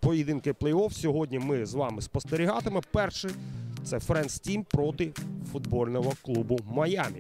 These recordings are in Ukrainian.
поєдинки плей-офф. Сьогодні ми з вами спостерігатимемо. Перший – це Friends Team проти футбольного клубу Майамі.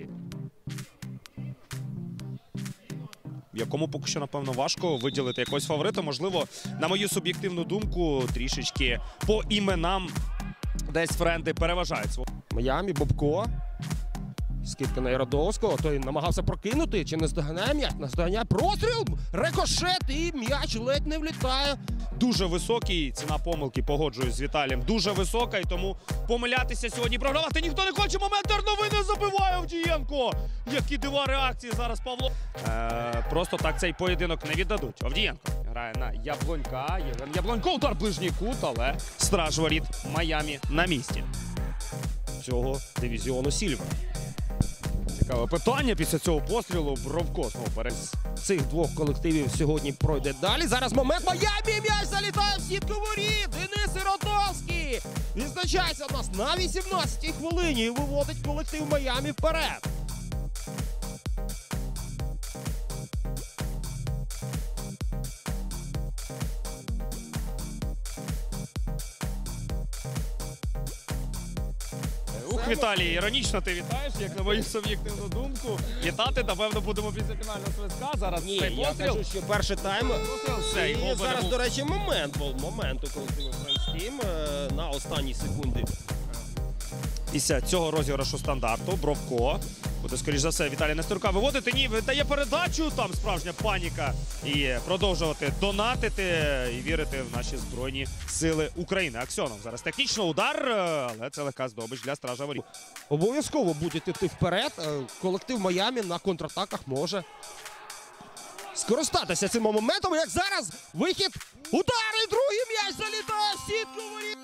Якому поки що, напевно, важко виділити якогось фаворита. Можливо, на мою суб'єктивну думку, трішечки по іменам десь френди переважають. Майамі, Бобко. Скидка на Єродовського. Той намагався прокинути. Чи не здоганяє м'яч? Наздоганяє. Простріл! Рикошет і м'яч ледь не влітає. Дуже високий, ціна помилки, погоджуюсь з Віталієм, дуже висока, і тому помилятися сьогодні, програвати ніхто не хоче. Момент Терновий не забиває Авдієнко. Які дива реакції зараз Павло. Просто так цей поєдинок не віддадуть. Авдієнко грає на Яблонька. Євген Яблонько, удар ближній кут, але страж воріт Майамі на місці Цього дивізіону Сільвер. Цікаве питання після цього пострілу. Бровко знову перес. Цих двох колективів сьогодні пройде далі. Зараз момент Майамі. М'яч залітає в сітку воріт. Денис Єродовський відзначається у нас на 18-й хвилині і виводить колектив Майамі вперед. Віталій, іронічно ти вітаєш, як на мою суб'єктивну думку. Вітати, напевно, будемо після фінального свистка. Зараз Ні, цей я постріл. кажу, що перший тайм. Все, І зараз, до речі, момент у колективу Friends Team на останній секунді. Після цього розіграшу стандарту Бровко буде, скоріш за все, Віталій Нестерука виводити. Ні, видає передачу, там справжня паніка. І продовжувати донатити і вірити в наші Збройні Сили України. Аксьонов зараз технічно удар, але це легка здобич для стража воріт. Обов'язково будуть йти вперед. Колектив Майамі на контратаках може скористатися цим моментом. Як зараз вихід, удар і другий м'яч залітає в сітку воріт.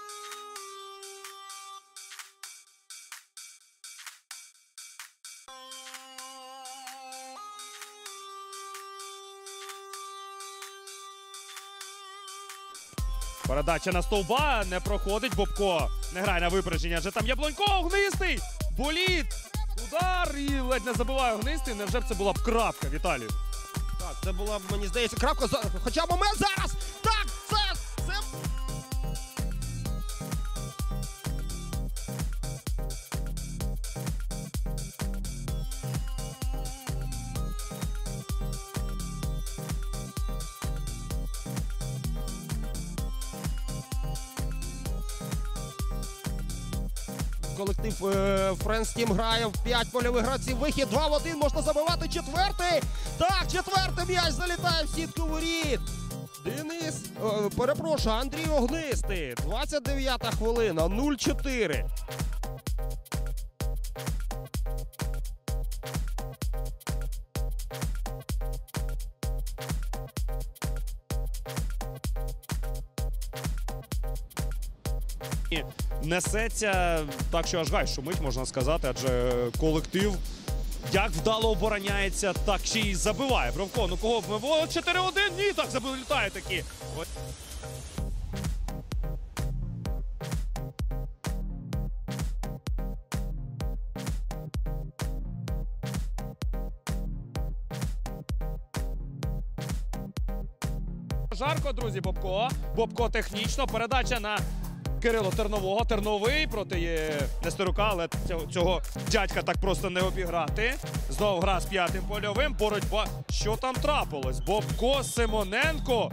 Передача на стовба, не проходить. Бобко не грає на випередження, адже там Яблонько, Гнистий, боліт, удар і ледь не забиває Гнистий. Невже б це була б крапка, Віталію? Так, це була, мені здається, крапка. Хоча момент зараз. Так, це. Колектив Friends Team грає в 5 польових гравців. Вихід 2-1, можна забивати четвертий. Так, четвертий м'яч залітає в сітку воріт. Андрій Огнистий. 29-та хвилина, 0-4. Несеться так, що аж гай шумить, можна сказати, адже колектив як вдало обороняється, так ще й забиває. Бровко, ну кого б ми... 4-1, ні, так залітає таки. Жарко, друзі, Бобко. Бобко технічно, передача на Кирило Тернового. Терновий проти Нестерука, але цього дядька так просто не обіграти. Знову гра з 5-м польовим. Боротьба. Що там трапилось? Бобко, Симоненко.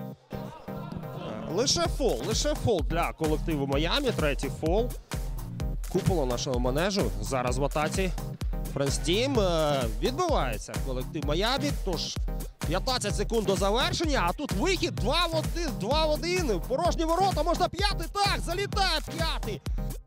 Лише фол для колективу Майамі. Третій фол. Купола нашого манежу. Зараз в атаці Friends Team. Відбувається колектив Майамі. Тож 15 секунд до завершення, а тут вихід 2-1. Порожні ворота, можна п'ятий. Так, залітає п'ятий.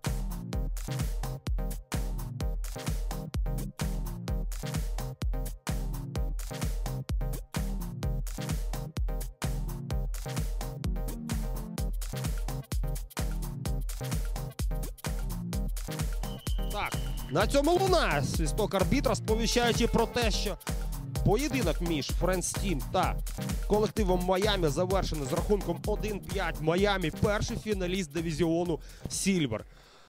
Так, на цьому лунає свисток арбітра, сповіщаючи про те, що поєдинок між Friends Team та колективом Майамі завершений з рахунком 1-5. Майамі – перший фіналіст дивізіону Сільвер.